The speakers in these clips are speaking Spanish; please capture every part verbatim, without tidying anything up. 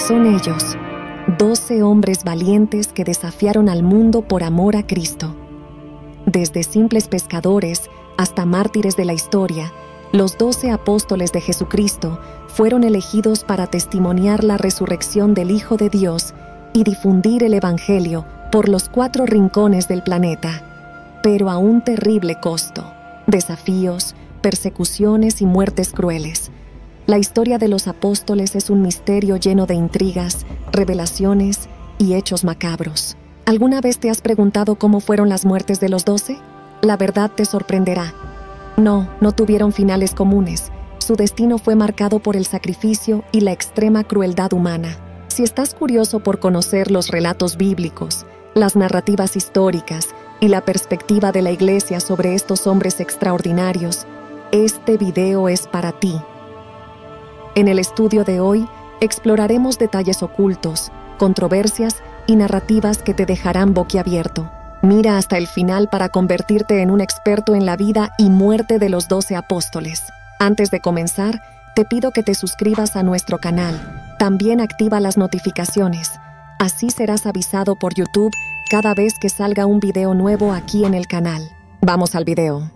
Son ellos, doce hombres valientes que desafiaron al mundo por amor a Cristo. Desde simples pescadores hasta mártires de la historia, los doce apóstoles de Jesucristo fueron elegidos para testimoniar la resurrección del Hijo de Dios y difundir el Evangelio por los cuatro rincones del planeta, pero a un terrible costo: desafíos, persecuciones y muertes crueles. La historia de los apóstoles es un misterio lleno de intrigas, revelaciones y hechos macabros. ¿Alguna vez te has preguntado cómo fueron las muertes de los doce? La verdad te sorprenderá. No, no tuvieron finales comunes. Su destino fue marcado por el sacrificio y la extrema crueldad humana. Si estás curioso por conocer los relatos bíblicos, las narrativas históricas y la perspectiva de la Iglesia sobre estos hombres extraordinarios, este video es para ti. En el estudio de hoy, exploraremos detalles ocultos, controversias y narrativas que te dejarán boquiabierto. Mira hasta el final para convertirte en un experto en la vida y muerte de los doce apóstoles. Antes de comenzar, te pido que te suscribas a nuestro canal. También activa las notificaciones. Así serás avisado por YouTube cada vez que salga un video nuevo aquí en el canal. Vamos al video.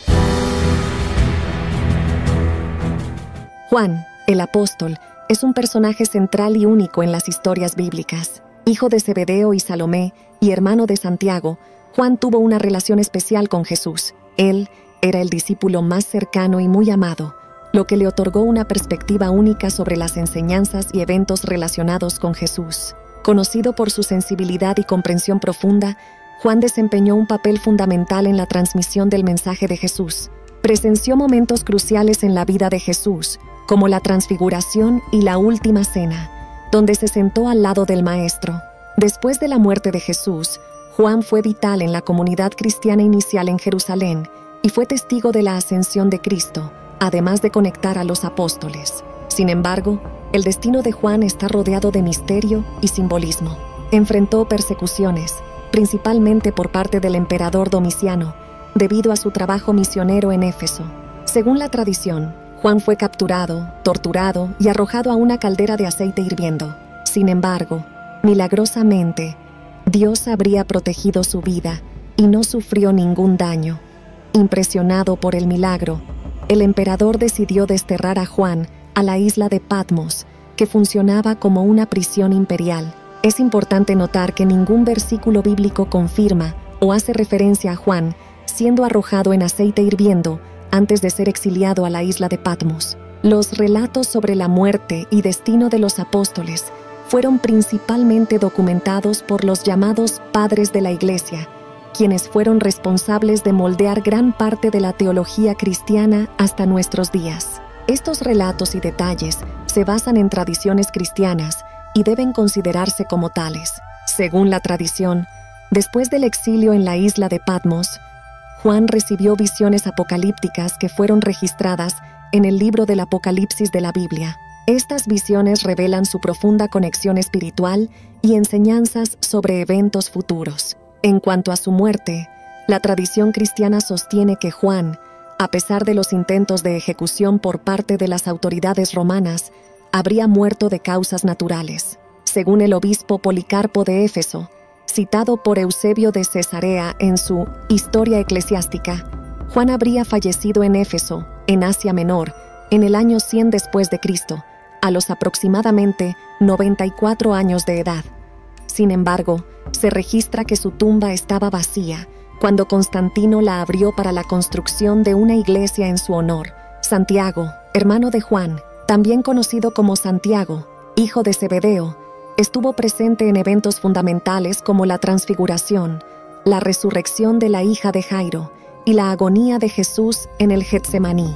Juan, el apóstol, es un personaje central y único en las historias bíblicas. Hijo de Zebedeo y Salomé y hermano de Santiago, Juan tuvo una relación especial con Jesús. Él era el discípulo más cercano y muy amado, lo que le otorgó una perspectiva única sobre las enseñanzas y eventos relacionados con Jesús. Conocido por su sensibilidad y comprensión profunda, Juan desempeñó un papel fundamental en la transmisión del mensaje de Jesús. Presenció momentos cruciales en la vida de Jesús, como la transfiguración y la última cena, donde se sentó al lado del Maestro. Después de la muerte de Jesús, Juan fue vital en la comunidad cristiana inicial en Jerusalén y fue testigo de la ascensión de Cristo, además de conectar a los apóstoles. Sin embargo, el destino de Juan está rodeado de misterio y simbolismo. Enfrentó persecuciones, principalmente por parte del emperador Domiciano, debido a su trabajo misionero en Éfeso. Según la tradición, Juan fue capturado, torturado y arrojado a una caldera de aceite hirviendo. Sin embargo, milagrosamente, Dios habría protegido su vida y no sufrió ningún daño. Impresionado por el milagro, el emperador decidió desterrar a Juan a la isla de Patmos, que funcionaba como una prisión imperial. Es importante notar que ningún versículo bíblico confirma o hace referencia a Juan siendo arrojado en aceite hirviendo antes de ser exiliado a la isla de Patmos. Los relatos sobre la muerte y destino de los apóstoles fueron principalmente documentados por los llamados padres de la Iglesia, quienes fueron responsables de moldear gran parte de la teología cristiana hasta nuestros días. Estos relatos y detalles se basan en tradiciones cristianas y deben considerarse como tales. Según la tradición, después del exilio en la isla de Patmos, Juan recibió visiones apocalípticas que fueron registradas en el libro del Apocalipsis de la Biblia. Estas visiones revelan su profunda conexión espiritual y enseñanzas sobre eventos futuros. En cuanto a su muerte, la tradición cristiana sostiene que Juan, a pesar de los intentos de ejecución por parte de las autoridades romanas, habría muerto de causas naturales. Según el obispo Policarpo de Éfeso, citado por Eusebio de Cesarea en su Historia Eclesiástica, Juan habría fallecido en Éfeso, en Asia Menor, en el año cien después de Cristo, a los aproximadamente noventa y cuatro años de edad. Sin embargo, se registra que su tumba estaba vacía cuando Constantino la abrió para la construcción de una iglesia en su honor. Santiago, hermano de Juan, también conocido como Santiago, hijo de Zebedeo, estuvo presente en eventos fundamentales como la transfiguración, la resurrección de la hija de Jairo y la agonía de Jesús en el Getsemaní.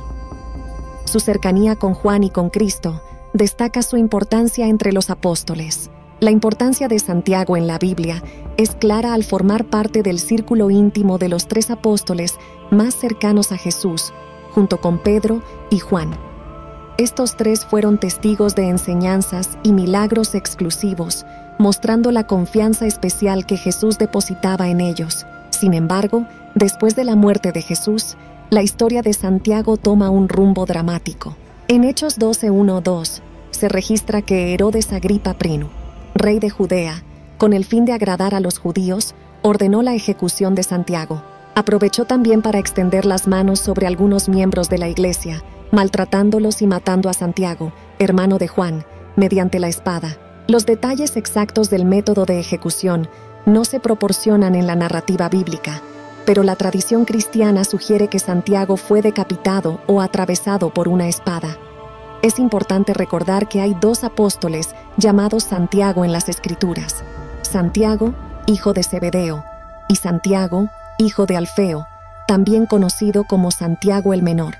Su cercanía con Juan y con Cristo destaca su importancia entre los apóstoles. La importancia de Santiago en la Biblia es clara al formar parte del círculo íntimo de los tres apóstoles más cercanos a Jesús, junto con Pedro y Juan. Estos tres fueron testigos de enseñanzas y milagros exclusivos, mostrando la confianza especial que Jesús depositaba en ellos. Sin embargo, después de la muerte de Jesús, la historia de Santiago toma un rumbo dramático. En Hechos doce uno a dos, se registra que Herodes Agripa I, rey de Judea, con el fin de agradar a los judíos, ordenó la ejecución de Santiago. Aprovechó también para extender las manos sobre algunos miembros de la iglesia, maltratándolos y matando a Santiago, hermano de Juan, mediante la espada. Los detalles exactos del método de ejecución no se proporcionan en la narrativa bíblica, pero la tradición cristiana sugiere que Santiago fue decapitado o atravesado por una espada. Es importante recordar que hay dos apóstoles llamados Santiago en las Escrituras: Santiago, hijo de Zebedeo, y Santiago, hijo de Alfeo, también conocido como Santiago el Menor.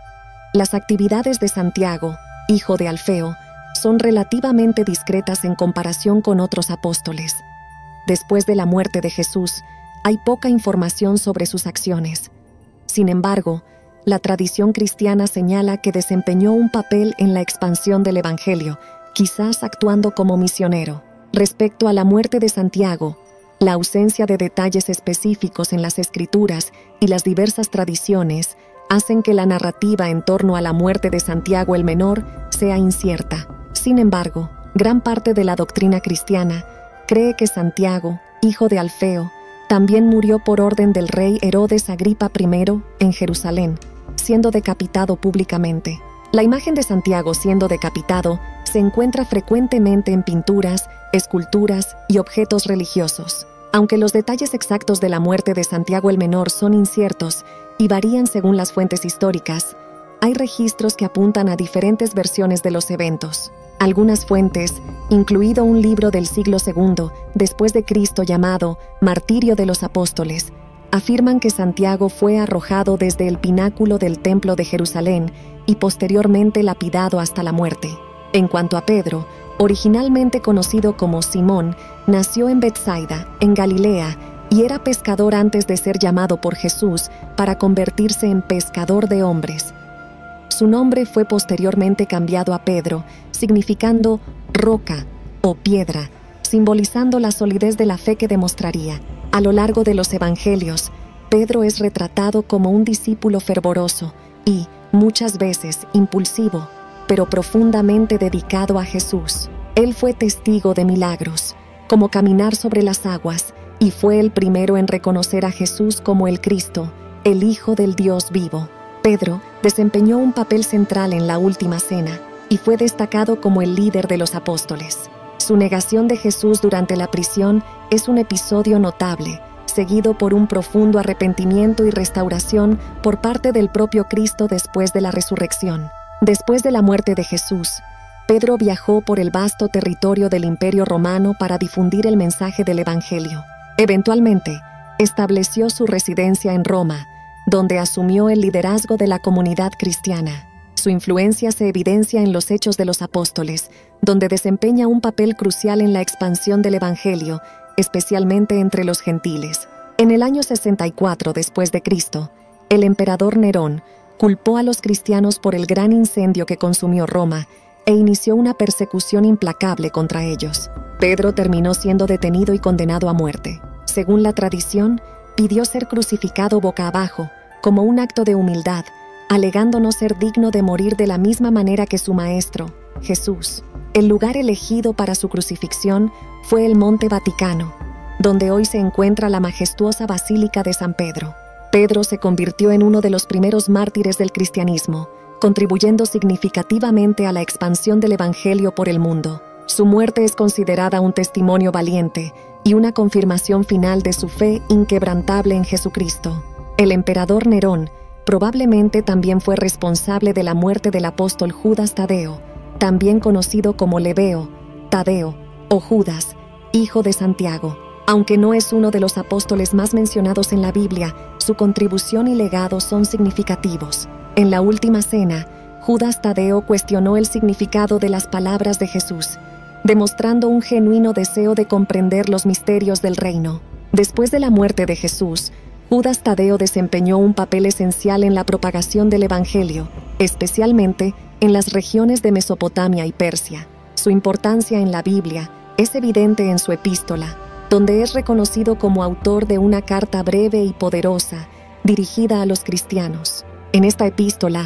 Las actividades de Santiago, hijo de Alfeo, son relativamente discretas en comparación con otros apóstoles. Después de la muerte de Jesús, hay poca información sobre sus acciones. Sin embargo, la tradición cristiana señala que desempeñó un papel en la expansión del Evangelio, quizás actuando como misionero. Respecto a la muerte de Santiago, la ausencia de detalles específicos en las Escrituras y las diversas tradiciones hacen que la narrativa en torno a la muerte de Santiago el Menor sea incierta. Sin embargo, gran parte de la doctrina cristiana cree que Santiago, hijo de Alfeo, también murió por orden del rey Herodes Agripa I en Jerusalén, siendo decapitado públicamente. La imagen de Santiago siendo decapitado se encuentra frecuentemente en pinturas, esculturas y objetos religiosos. Aunque los detalles exactos de la muerte de Santiago el Menor son inciertos y varían según las fuentes históricas, hay registros que apuntan a diferentes versiones de los eventos. Algunas fuentes, incluido un libro del siglo segundo después de Cristo llamado Martirio de los Apóstoles, afirman que Santiago fue arrojado desde el pináculo del Templo de Jerusalén y posteriormente lapidado hasta la muerte. En cuanto a Pedro, originalmente conocido como Simón, nació en Betsaida, en Galilea, y era pescador antes de ser llamado por Jesús para convertirse en pescador de hombres. Su nombre fue posteriormente cambiado a Pedro, significando roca o piedra, simbolizando la solidez de la fe que demostraría. A lo largo de los evangelios, Pedro es retratado como un discípulo fervoroso y, muchas veces, impulsivo, pero profundamente dedicado a Jesús. Él fue testigo de milagros, como caminar sobre las aguas, y fue el primero en reconocer a Jesús como el Cristo, el Hijo del Dios vivo. Pedro desempeñó un papel central en la última cena y fue destacado como el líder de los apóstoles. Su negación de Jesús durante la prisión es un episodio notable, seguido por un profundo arrepentimiento y restauración por parte del propio Cristo después de la resurrección. Después de la muerte de Jesús, Pedro viajó por el vasto territorio del Imperio Romano para difundir el mensaje del Evangelio. Eventualmente, estableció su residencia en Roma, donde asumió el liderazgo de la comunidad cristiana. Su influencia se evidencia en los Hechos de los Apóstoles, donde desempeña un papel crucial en la expansión del Evangelio, especialmente entre los gentiles. En el año sesenta y cuatro después de Cristo, el emperador Nerón culpó a los cristianos por el gran incendio que consumió Roma e inició una persecución implacable contra ellos. Pedro terminó siendo detenido y condenado a muerte. Según la tradición, pidió ser crucificado boca abajo, como un acto de humildad, alegando no ser digno de morir de la misma manera que su maestro, Jesús. El lugar elegido para su crucifixión fue el Monte Vaticano, donde hoy se encuentra la majestuosa Basílica de San Pedro. Pedro se convirtió en uno de los primeros mártires del cristianismo, contribuyendo significativamente a la expansión del Evangelio por el mundo. Su muerte es considerada un testimonio valiente y una confirmación final de su fe inquebrantable en Jesucristo. El emperador Nerón probablemente también fue responsable de la muerte del apóstol Judas Tadeo, también conocido como Lebeo, Tadeo o Judas, hijo de Santiago. Aunque no es uno de los apóstoles más mencionados en la Biblia, su contribución y legado son significativos. En la última cena, Judas Tadeo cuestionó el significado de las palabras de Jesús, demostrando un genuino deseo de comprender los misterios del reino. Después de la muerte de Jesús, Judas Tadeo desempeñó un papel esencial en la propagación del Evangelio, especialmente en las regiones de Mesopotamia y Persia. Su importancia en la Biblia es evidente en su epístola, donde es reconocido como autor de una carta breve y poderosa dirigida a los cristianos. En esta epístola,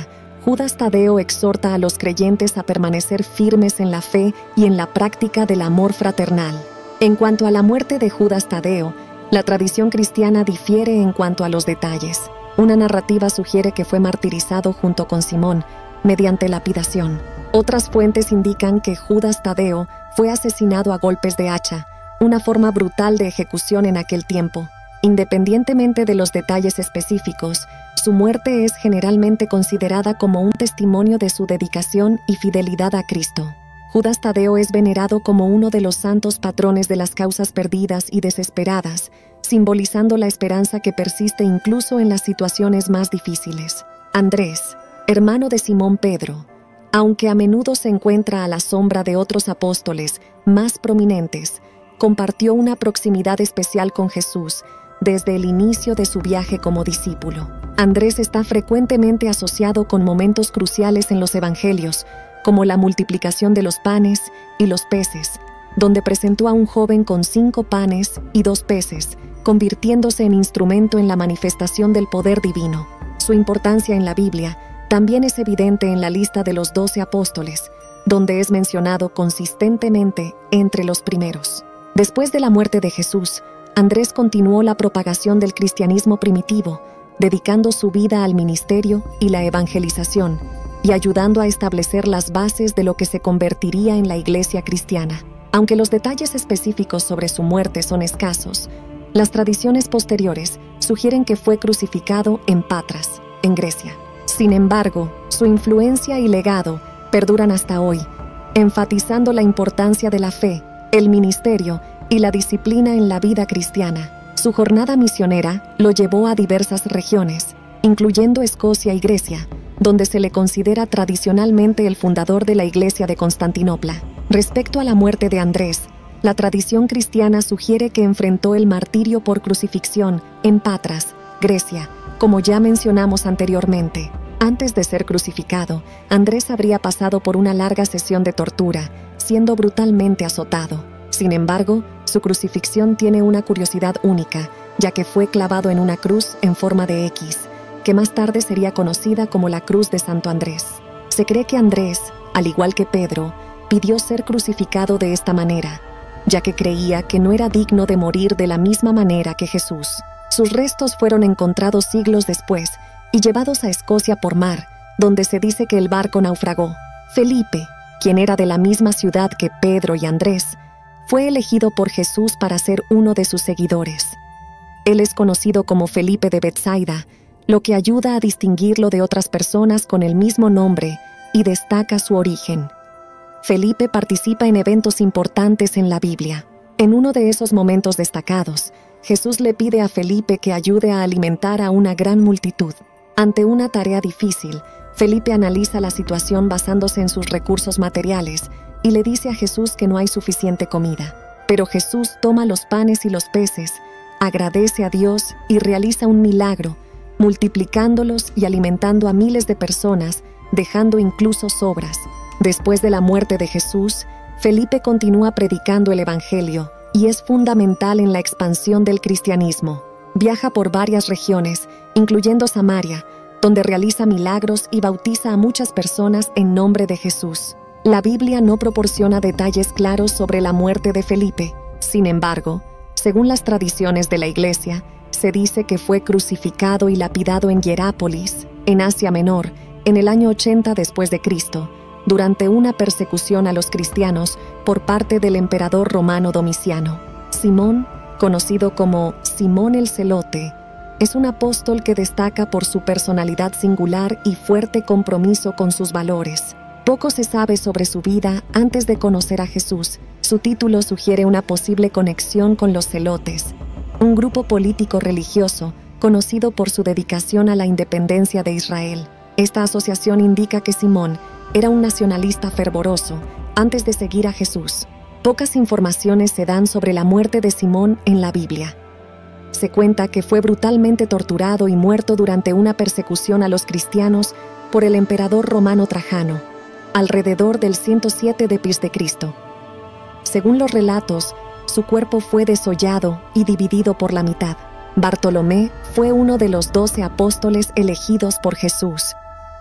Judas Tadeo exhorta a los creyentes a permanecer firmes en la fe y en la práctica del amor fraternal. En cuanto a la muerte de Judas Tadeo, la tradición cristiana difiere en cuanto a los detalles. Una narrativa sugiere que fue martirizado junto con Simón, mediante lapidación. Otras fuentes indican que Judas Tadeo fue asesinado a golpes de hacha, una forma brutal de ejecución en aquel tiempo. Independientemente de los detalles específicos, su muerte es generalmente considerada como un testimonio de su dedicación y fidelidad a Cristo. Judas Tadeo es venerado como uno de los santos patrones de las causas perdidas y desesperadas, simbolizando la esperanza que persiste incluso en las situaciones más difíciles. Andrés, hermano de Simón Pedro, aunque a menudo se encuentra a la sombra de otros apóstoles más prominentes, compartió una proximidad especial con Jesús desde el inicio de su viaje como discípulo. Andrés está frecuentemente asociado con momentos cruciales en los evangelios, como la multiplicación de los panes y los peces, donde presentó a un joven con cinco panes y dos peces, convirtiéndose en instrumento en la manifestación del poder divino. Su importancia en la Biblia también es evidente en la lista de los doce apóstoles, donde es mencionado consistentemente entre los primeros. Después de la muerte de Jesús, Andrés continuó la propagación del cristianismo primitivo, dedicando su vida al ministerio y la evangelización, y ayudando a establecer las bases de lo que se convertiría en la Iglesia cristiana. Aunque los detalles específicos sobre su muerte son escasos, las tradiciones posteriores sugieren que fue crucificado en Patras, en Grecia. Sin embargo, su influencia y legado perduran hasta hoy, enfatizando la importancia de la fe, el ministerio y la disciplina en la vida cristiana. Su jornada misionera lo llevó a diversas regiones, incluyendo Escocia y Grecia, donde se le considera tradicionalmente el fundador de la Iglesia de Constantinopla. Respecto a la muerte de Andrés, la tradición cristiana sugiere que enfrentó el martirio por crucifixión en Patras, Grecia, como ya mencionamos anteriormente. Antes de ser crucificado, Andrés habría pasado por una larga sesión de tortura, siendo brutalmente azotado. Sin embargo, su crucifixión tiene una curiosidad única, ya que fue clavado en una cruz en forma de X, que más tarde sería conocida como la Cruz de Santo Andrés. Se cree que Andrés, al igual que Pedro, pidió ser crucificado de esta manera, ya que creía que no era digno de morir de la misma manera que Jesús. Sus restos fueron encontrados siglos después y llevados a Escocia por mar, donde se dice que el barco naufragó. Felipe, quien era de la misma ciudad que Pedro y Andrés, fue elegido por Jesús para ser uno de sus seguidores. Él es conocido como Felipe de Betsaida, lo que ayuda a distinguirlo de otras personas con el mismo nombre y destaca su origen. Felipe participa en eventos importantes en la Biblia. En uno de esos momentos destacados, Jesús le pide a Felipe que ayude a alimentar a una gran multitud. Ante una tarea difícil, Felipe analiza la situación basándose en sus recursos materiales y le dice a Jesús que no hay suficiente comida. Pero Jesús toma los panes y los peces, agradece a Dios y realiza un milagro, multiplicándolos y alimentando a miles de personas, dejando incluso sobras. Después de la muerte de Jesús, Felipe continúa predicando el Evangelio y es fundamental en la expansión del cristianismo. Viaja por varias regiones, incluyendo Samaria, donde realiza milagros y bautiza a muchas personas en nombre de Jesús. La Biblia no proporciona detalles claros sobre la muerte de Felipe. Sin embargo, según las tradiciones de la Iglesia, se dice que fue crucificado y lapidado en Hierápolis, en Asia Menor, en el año ochenta después de Cristo, durante una persecución a los cristianos por parte del emperador romano Domiciano. Simón, conocido como Simón el Celote, es un apóstol que destaca por su personalidad singular y fuerte compromiso con sus valores. Poco se sabe sobre su vida antes de conocer a Jesús. Su título sugiere una posible conexión con los celotes, un grupo político religioso conocido por su dedicación a la independencia de Israel. Esta asociación indica que Simón era un nacionalista fervoroso antes de seguir a Jesús. Pocas informaciones se dan sobre la muerte de Simón en la Biblia. Se cuenta que fue brutalmente torturado y muerto durante una persecución a los cristianos por el emperador romano Trajano, alrededor del ciento siete después de Cristo. Según los relatos, su cuerpo fue desollado y dividido por la mitad. Bartolomé fue uno de los doce apóstoles elegidos por Jesús.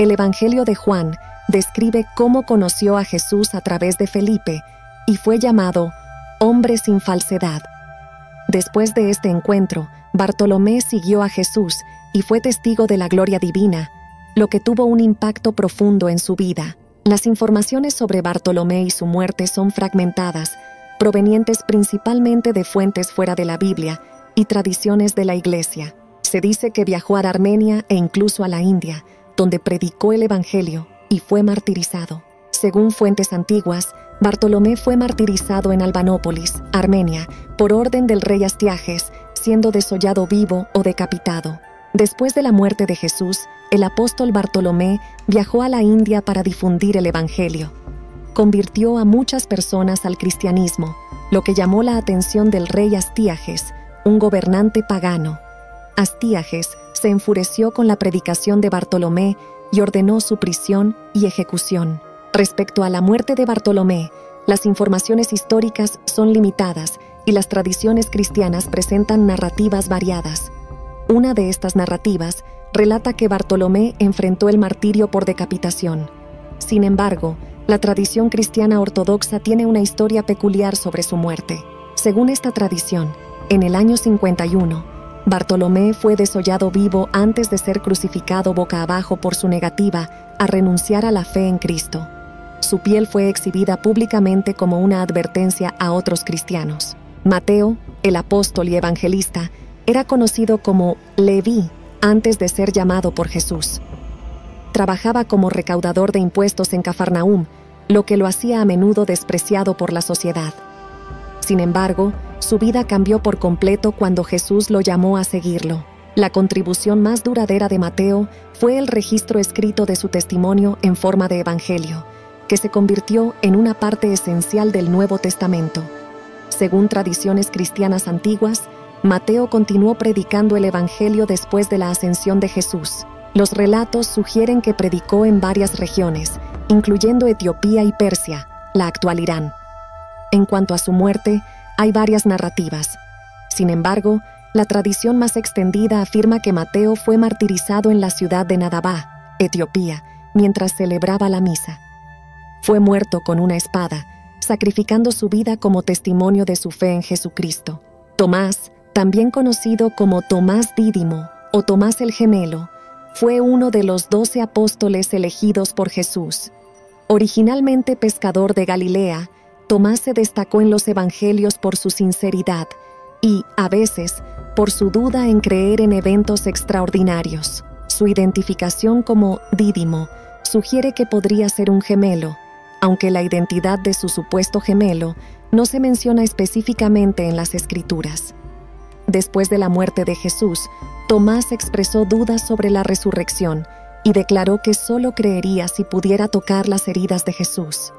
El Evangelio de Juan describe cómo conoció a Jesús a través de Felipe y fue llamado hombre sin falsedad. Después de este encuentro, Bartolomé siguió a Jesús y fue testigo de la gloria divina, lo que tuvo un impacto profundo en su vida. Las informaciones sobre Bartolomé y su muerte son fragmentadas, provenientes principalmente de fuentes fuera de la Biblia y tradiciones de la Iglesia. Se dice que viajó a Armenia e incluso a la India, donde predicó el Evangelio y fue martirizado. Según fuentes antiguas, Bartolomé fue martirizado en Albanópolis, Armenia, por orden del rey Astiages, siendo desollado vivo o decapitado. Después de la muerte de Jesús, el apóstol Bartolomé viajó a la India para difundir el Evangelio. Convirtió a muchas personas al cristianismo, lo que llamó la atención del rey Astiages, un gobernante pagano. Astiages se enfureció con la predicación de Bartolomé y ordenó su prisión y ejecución. Respecto a la muerte de Bartolomé, las informaciones históricas son limitadas y las tradiciones cristianas presentan narrativas variadas. Una de estas narrativas relata que Bartolomé enfrentó el martirio por decapitación. Sin embargo, la tradición cristiana ortodoxa tiene una historia peculiar sobre su muerte. Según esta tradición, en el año cincuenta y uno, Bartolomé fue desollado vivo antes de ser crucificado boca abajo por su negativa a renunciar a la fe en Cristo. Su piel fue exhibida públicamente como una advertencia a otros cristianos. Mateo, el apóstol y evangelista, era conocido como Leví antes de ser llamado por Jesús. Trabajaba como recaudador de impuestos en Cafarnaúm, lo que lo hacía a menudo despreciado por la sociedad. Sin embargo, su vida cambió por completo cuando Jesús lo llamó a seguirlo. La contribución más duradera de Mateo fue el registro escrito de su testimonio en forma de evangelio, que se convirtió en una parte esencial del Nuevo Testamento. Según tradiciones cristianas antiguas, Mateo continuó predicando el evangelio después de la ascensión de Jesús. Los relatos sugieren que predicó en varias regiones, incluyendo Etiopía y Persia, la actual Irán. En cuanto a su muerte, hay varias narrativas. Sin embargo, la tradición más extendida afirma que Mateo fue martirizado en la ciudad de Nadabá, Etiopía, mientras celebraba la misa. Fue muerto con una espada, sacrificando su vida como testimonio de su fe en Jesucristo. Tomás, también conocido como Tomás Dídimo o Tomás el Gemelo, fue uno de los doce apóstoles elegidos por Jesús. Originalmente pescador de Galilea, Tomás se destacó en los evangelios por su sinceridad y, a veces, por su duda en creer en eventos extraordinarios. Su identificación como Dídimo sugiere que podría ser un gemelo, aunque la identidad de su supuesto gemelo no se menciona específicamente en las Escrituras. Después de la muerte de Jesús, Tomás expresó dudas sobre la resurrección y declaró que solo creería si pudiera tocar las heridas de Jesús.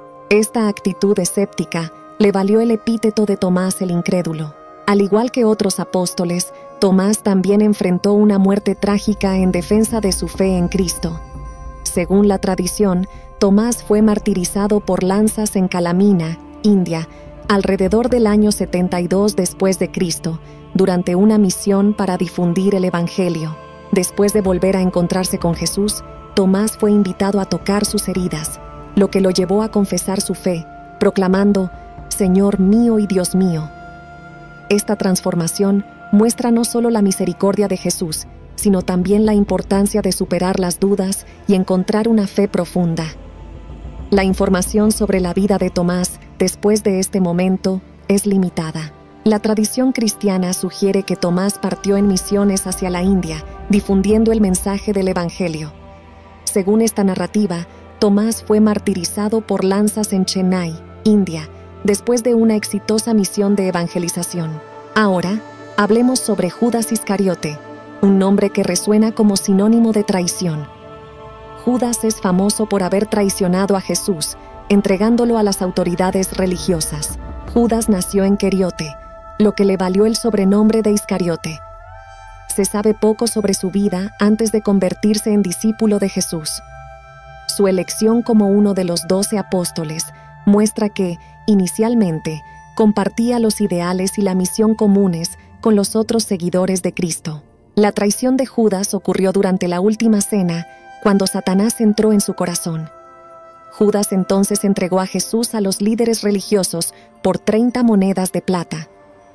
Esta actitud escéptica le valió el epíteto de Tomás el Incrédulo. Al igual que otros apóstoles, Tomás también enfrentó una muerte trágica en defensa de su fe en Cristo. Según la tradición, Tomás fue martirizado por lanzas en Calamina, India, alrededor del año setenta y dos después de Cristo, durante una misión para difundir el Evangelio. Después de volver a encontrarse con Jesús, Tomás fue invitado a tocar sus heridas, lo que lo llevó a confesar su fe, proclamando: «Señor mío y Dios mío». Esta transformación muestra no solo la misericordia de Jesús, sino también la importancia de superar las dudas y encontrar una fe profunda. La información sobre la vida de Tomás después de este momento es limitada. La tradición cristiana sugiere que Tomás partió en misiones hacia la India, difundiendo el mensaje del Evangelio. Según esta narrativa, Tomás fue martirizado por lanzas en Chennai, India, después de una exitosa misión de evangelización. Ahora, hablemos sobre Judas Iscariote, un nombre que resuena como sinónimo de traición. Judas es famoso por haber traicionado a Jesús, entregándolo a las autoridades religiosas. Judas nació en Queriote, lo que le valió el sobrenombre de Iscariote. Se sabe poco sobre su vida antes de convertirse en discípulo de Jesús. Su elección como uno de los doce apóstoles muestra que, inicialmente, compartía los ideales y la misión comunes con los otros seguidores de Cristo. La traición de Judas ocurrió durante la última cena cuando Satanás entró en su corazón. Judas entonces entregó a Jesús a los líderes religiosos por treinta monedas de plata.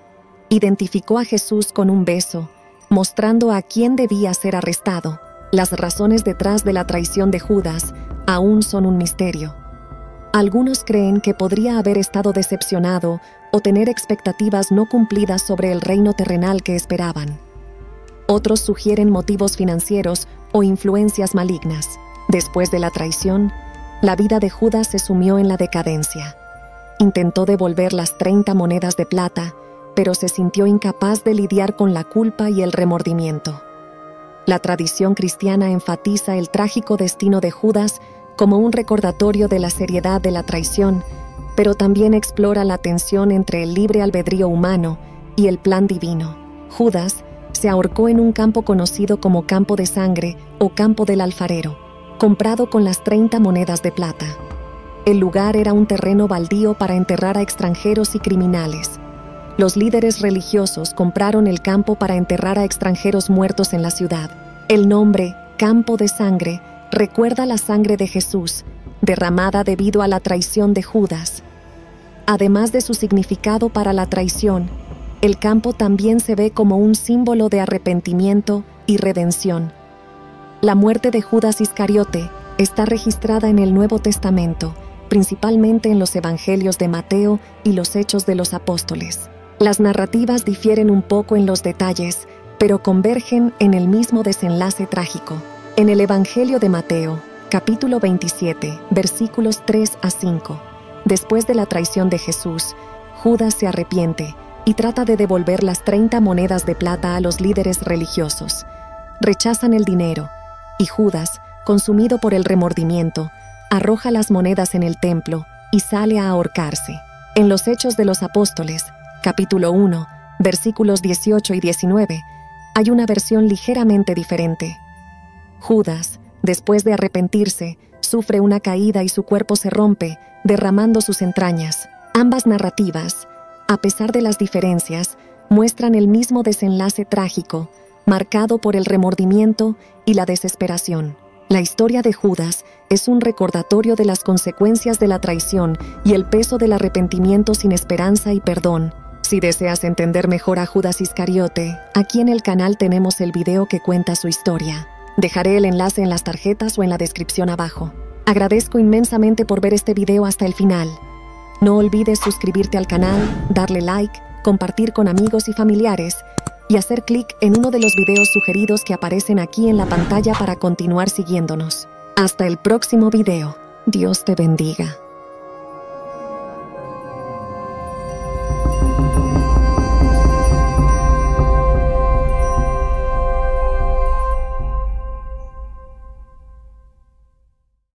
Identificó a Jesús con un beso, mostrando a quién debía ser arrestado. Las razones detrás de la traición de Judas aún son un misterio. Algunos creen que podría haber estado decepcionado o tener expectativas no cumplidas sobre el reino terrenal que esperaban. Otros sugieren motivos financieros o influencias malignas. Después de la traición, la vida de Judas se sumió en la decadencia. Intentó devolver las treinta monedas de plata, pero se sintió incapaz de lidiar con la culpa y el remordimiento. La tradición cristiana enfatiza el trágico destino de Judas como un recordatorio de la seriedad de la traición, pero también explora la tensión entre el libre albedrío humano y el plan divino. Judas se ahorcó en un campo conocido como Campo de Sangre o Campo del Alfarero, comprado con las treinta monedas de plata. El lugar era un terreno baldío para enterrar a extranjeros y criminales. Los líderes religiosos compraron el campo para enterrar a extranjeros muertos en la ciudad. El nombre, Campo de Sangre, recuerda la sangre de Jesús, derramada debido a la traición de Judas. Además de su significado para la traición, el campo también se ve como un símbolo de arrepentimiento y redención. La muerte de Judas Iscariote está registrada en el Nuevo Testamento, principalmente en los Evangelios de Mateo y los Hechos de los Apóstoles. Las narrativas difieren un poco en los detalles, pero convergen en el mismo desenlace trágico. En el Evangelio de Mateo, capítulo veintisiete, versículos tres a cinco, después de la traición de Jesús, Judas se arrepiente y trata de devolver las treinta monedas de plata a los líderes religiosos. Rechazan el dinero, y Judas, consumido por el remordimiento, arroja las monedas en el templo y sale a ahorcarse. En los Hechos de los Apóstoles, capítulo uno, versículos dieciocho y diecinueve, hay una versión ligeramente diferente. Judas, después de arrepentirse, sufre una caída y su cuerpo se rompe, derramando sus entrañas. Ambas narrativas, a pesar de las diferencias, muestran el mismo desenlace trágico, marcado por el remordimiento y la desesperación. La historia de Judas es un recordatorio de las consecuencias de la traición y el peso del arrepentimiento sin esperanza y perdón. Si deseas entender mejor a Judas Iscariote, aquí en el canal tenemos el video que cuenta su historia. Dejaré el enlace en las tarjetas o en la descripción abajo. Agradezco inmensamente por ver este video hasta el final. No olvides suscribirte al canal, darle like, compartir con amigos y familiares y hacer clic en uno de los videos sugeridos que aparecen aquí en la pantalla para continuar siguiéndonos. Hasta el próximo video. Dios te bendiga.